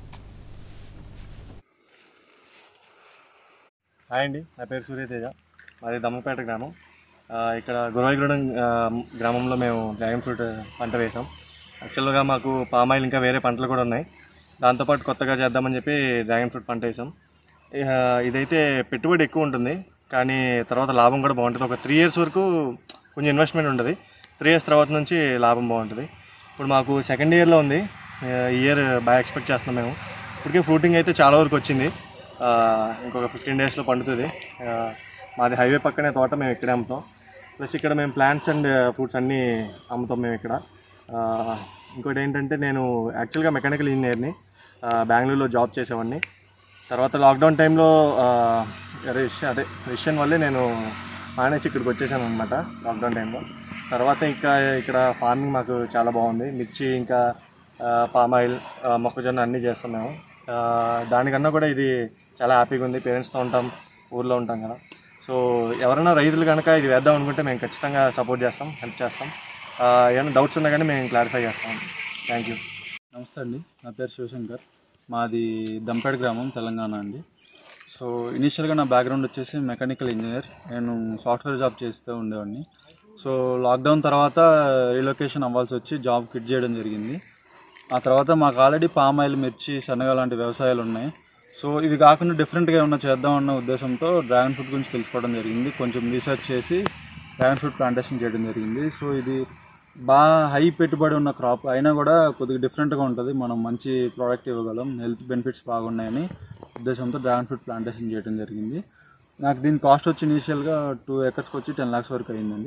హాయ్ అండి, నా పేరు సూర్యతేజ, మాది దమ్మపేట గ్రామం. ఇక్కడ గురవాయిగూడెం గ్రామంలో మేము డ్రాగన్ ఫ్రూట్ పంట వేసాం. యాక్చువల్గా మాకు పామాయిల్ ఇంకా వేరే పంటలు కూడా ఉన్నాయి. దాంతోపాటు కొత్తగా చేద్దామని చెప్పి డ్రాగన్ ఫ్రూట్ పంట వేసాం. ఇదైతే పెట్టుబడి ఎక్కువ ఉంటుంది, కానీ తర్వాత లాభం కూడా బాగుంటుంది. ఒక త్రీ ఇయర్స్ వరకు కొంచెం ఇన్వెస్ట్మెంట్ ఉంటుంది. త్రీ ఇయర్స్ తర్వాత నుంచి లాభం బాగుంటుంది. ఇప్పుడు మాకు సెకండ్ ఇయర్లో ఉంది. ఈ ఇయర్ బాగా ఎక్స్పెక్ట్ చేస్తున్నాం మేము. ఇప్పటికే ఫ్రూటింగ్ అయితే చాలా వరకు వచ్చింది. ఇంకొక ఫిఫ్టీన్ డేస్లో పండుతుంది. మాది హైవే పక్కనే తోట, మేము ఇక్కడే అమ్ముతాం. ప్లస్ ఇక్కడ మేము ప్లాంట్స్ అండ్ ఫ్రూట్స్ అన్నీ అమ్ముతాం మేము ఇక్కడ. ఇంకోటి ఏంటంటే, నేను యాక్చువల్గా మెకానికల్ ఇంజనీర్ని, బెంగళూరులో జాబ్ చేసేవాడిని. తర్వాత లాక్డౌన్ టైంలో రిష్ అదే రిషన్ వల్లే నేను మానేసి ఇక్కడికి వచ్చేసాను అనమాట లాక్డౌన్ టైంలో. తర్వాత ఇంకా ఇక్కడ ఫార్మింగ్ మాకు చాలా బాగుంది. మిర్చి, ఇంకా పామాయిల్, మొక్కజొన్న అన్నీ చేస్తాం మేము. దానికన్నా కూడా ఇది చాలా హ్యాపీగా ఉంది. పేరెంట్స్తో ఉంటాం, ఊర్లో ఉంటాం కదా. సో ఎవరైనా రైతులు కనుక ఇది వేద్దాం అనుకుంటే మేము ఖచ్చితంగా సపోర్ట్ చేస్తాం, హెల్ప్ చేస్తాం. ఏమైనా డౌట్స్ ఉన్నా కానీ మేము క్లారిఫై చేస్తాం. Thank you.
నమస్తే అండి, నా పేరు శివశంకర్, మాది దంపేట గ్రామం, తెలంగాణ అండి. సో ఇనీషియల్గా నా బ్యాక్గ్రౌండ్ వచ్చేసి మెకానికల్ ఇంజనీర్. నేను సాఫ్ట్వేర్ జాబ్ చేస్తూ ఉండేవాడిని. సో లాక్డౌన్ తర్వాత రీలొకేషన్ అవ్వాల్సి వచ్చి జాబ్ క్విట్ చేయడం జరిగింది. ఆ తర్వాత మాకు ఆల్రెడీ పామ్ ఆయిల్, మిర్చి, శనగ లాంటి వ్యవసాయాలు ఉన్నాయి. సో ఇవి కాకుండా డిఫరెంట్గా ఏమన్నా చేద్దామన్న ఉద్దేశంతో డ్రాగన్ ఫ్రూట్ గురించి తెలుసుకోవడం జరిగింది. కొంచెం రీసెర్చ్ చేసి డ్రాగన్ ఫ్రూట్ ప్లాంటేషన్ చేయడం జరిగింది. సో ఇది బాగా హై పెట్టుబడి ఉన్న క్రాప్ అయినా కూడా కొద్దిగా డిఫరెంట్గా ఉంటుంది. మనం మంచి ప్రోడక్ట్ ఇవ్వగలం, హెల్త్ బెనిఫిట్స్ బాగున్నాయని ఉద్దేశంతో డ్రాగన్ ఫ్రూట్ ప్లాంటేషన్ చేయడం జరిగింది. నాకు దీని కాస్ట్ వచ్చి ఇనీషియల్గా టూ ఎకర్స్కి వచ్చి టెన్ ల్యాక్స్ వరకు అయిందండి.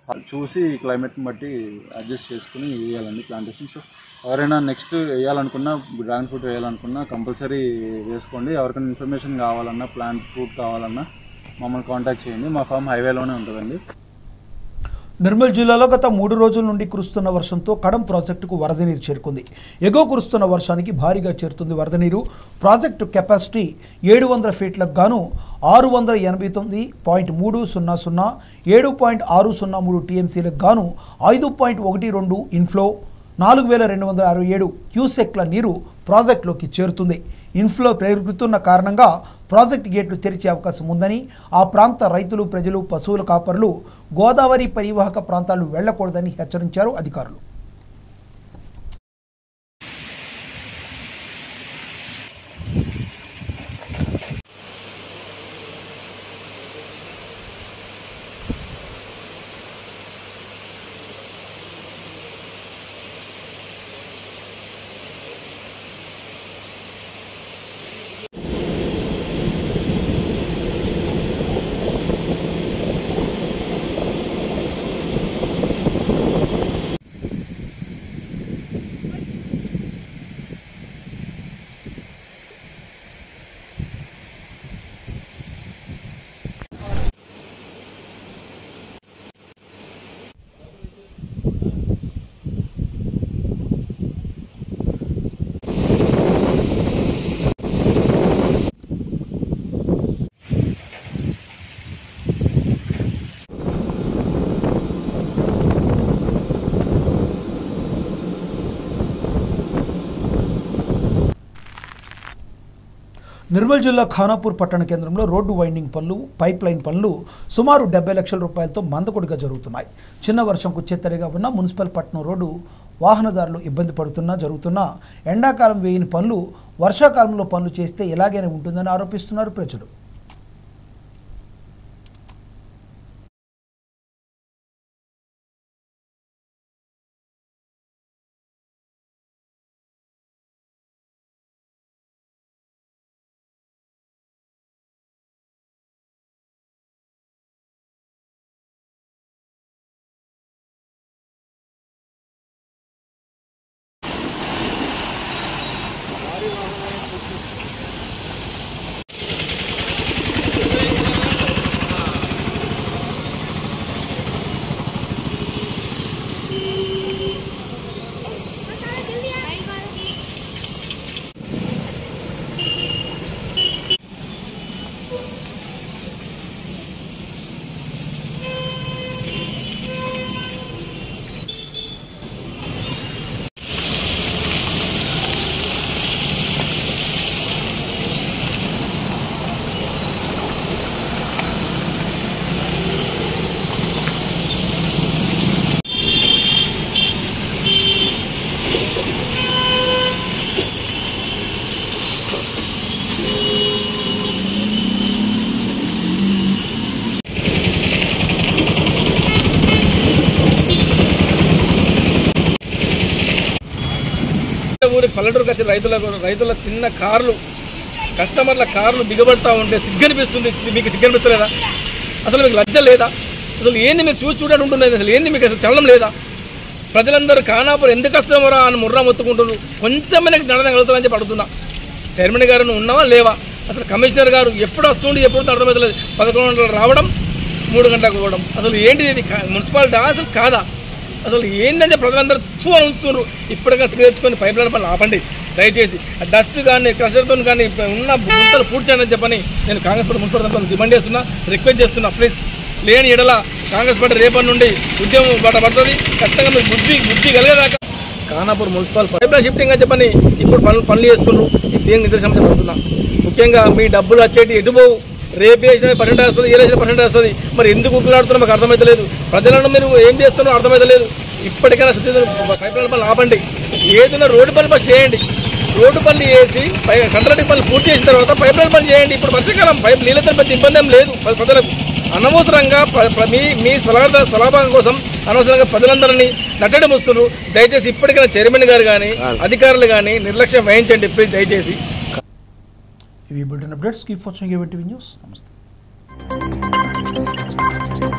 చూసి క్లైమేట్ని బట్టి అడ్జస్ట్ చేసుకుని వేయాలండి ప్లాంటేషన్. సో ఎవరైనా నెక్స్ట్ వేయాలనుకున్నా డ్రాగన్ ఫ్రూట్ వేయాలనుకున్నా కంపల్సరీ వేసుకోండి. ఎవరికైనా ఇన్ఫర్మేషన్ కావాలన్నా ప్లాంట్ ఫ్రూట్ కావాలన్నా మమ్మల్ని కాంటాక్ట్ చేయండి. మా ఫామ్ హైవేలోనే ఉంటుందండి.
నిర్మల్ జిల్లాలో గత మూడు రోజుల నుండి కురుస్తున్న వర్షంతో కడం ప్రాజెక్టుకు వరద నీరు చేరుకుంది. ఎగువ కురుస్తున్న వర్షానికి భారీగా చేరుతుంది వరద నీరు. ప్రాజెక్టు కెపాసిటీ ఏడు వందల ఫీట్లకు గాను ఆరు వందల ఎనభై తొమ్మిది పాయింట్ మూడు సున్నా సున్నా ఏడు పాయింట్ ఆరు సున్నా మూడు టీఎంసీలకు గాను ఐదు పాయింట్ ఒకటి రెండు ఇన్ఫ్లో నాలుగు వేల రెండు వందల అరవై ఏడు క్యూసెక్ల నీరు ప్రాజెక్టులోకి చేరుతుంది. ఇన్ఫ్లో పెరుగుతున్న కారణంగా ప్రాజెక్టు గేట్లు తెరిచే అవకాశం ఉందని ఆ ప్రాంత రైతులు, ప్రజలు, పశువుల కాపరులు గోదావరి పరివాహక ప్రాంతాలు వెళ్లకూడదని హెచ్చరించారు అధికారులు. నిర్మల్ జిల్లా ఖానాపూర్ పట్టణ కేంద్రంలో రోడ్డు వైండింగ్ పనులు, పైప్ లైన్ పనులు సుమారు డెబ్బై లక్షల రూపాయలతో మందకొడిగా జరుగుతున్నాయి. చిన్న వర్షంకు చెత్తడిగా ఉన్న మున్సిపల్ పట్టణం రోడ్డు వాహనదారులు ఇబ్బంది పడుతున్నా జరుగుతున్న ఎండాకాలం వేయని పనులు వర్షాకాలంలో పనులు చేస్తే ఎలాగైనా ఉంటుందని ఆరోపిస్తున్నారు ప్రజలు.
ఊరి పల్లెటూరుకి వచ్చే రైతులకు రైతుల చిన్న కార్లు కస్టమర్ల కార్లు దిగబడతా ఉంటే సిగ్గనిపిస్తుంది. మీకు సిగ్గనిపిస్తలేదా? అసలు మీకు లజ్జ లేదా? అసలు ఏంది మీరు చూసి చూడటం ఉంటున్నది? అసలు ఏంది మీకు అసలు చల్లడం లేదా? ప్రజలందరూ ఖానాపూర్ ఎందుకు వస్తామరా అని ముర్రా మొత్తుకుంటున్నారు. కొంచెమైనా నడదగలుగుతారని చెప్పి అడుగుతున్నా. చైర్మన్ గారు నువ్వు ఉన్నావా లేవా? అసలు కమిషనర్ గారు ఎప్పుడు వస్తుండి ఎప్పుడు అర్థమవుతలేదు. పదకొండు గంటలకు రావడం, మూడు గంటలకు పోవడం. అసలు ఏంటిది? ఇది మున్సిపాలిటీ అసలు కాదా? అసలు ఏంటంటే ప్రజలందరూ చూ అని ఉంచుతున్నారు. ఇప్పటిగా తెచ్చుకొని పైప్ లైన్ పనులు ఆపండి దయచేసి. ఆ డస్ట్ కానీ క్రషర్తో కానీ ఉన్న గుంతలు పూడ్చండి అని చెప్పని నేను కాంగ్రెస్ పార్టీ మున్సిపల్ తరఫున డిమాండ్ చేస్తున్నా, రిక్వెస్ట్ చేస్తున్నా. ప్లీజ్ లేని ఎడల కాంగ్రెస్ పార్టీ రేపటి నుండి ఉద్యమం బాట పడుతుంది. ఖచ్చితంగా మీరు బుద్ధి బుద్ధి కలిగేదాకా Khanapur municipal pipe line shifting అని చెప్పని ఇప్పుడు పనులు పనులు చేస్తున్నారు. ఇది దేని నిదర్శనం చెప్తున్నా. ముఖ్యంగా మీ డబ్బులు వచ్చేటి ఎటుపోవు. రేపు వేసిన పర్సెంట్ వస్తుంది, ఏ వేసిన పర్సెంట్ వస్తుంది. మరి ఎందుకు ఉపయోగపడుతున్నా మాకు అర్థమవుతలేదు. ప్రజలను మీరు ఏం చేస్తున్నారో అర్థమవుతలేదు. ఇప్పటికైనా శుద్ధి పైప్ లైన్ పనులు ఆపండి. ఏదైనా రోడ్డు పనులు ఫస్ట్ చేయండి. రోడ్డు పనులు చేసి పై సంక్రాంతి పనులు పూర్తి చేసిన తర్వాత పైప్ లైన్ పనులు చేయండి. ఇప్పుడు వర్షాకాలం పైప్ నీళ్ళతో పెద్ద ఇబ్బంది ఏం లేదు ప్రజలకు. అనవసరంగా మీ మీ స్వలాభ స్వలాభం కోసం అనవసరంగా ప్రజలందరినీ నట్టడి మోస్తున్నారు. దయచేసి ఇప్పటికైనా చైర్మన్ గారు కానీ అధికారులు కానీ నిర్లక్ష్యం వహించండి ప్లీజ్ దయచేసి.
ఇవి bulletin updates. Keep watching AVTV news. నమస్తే.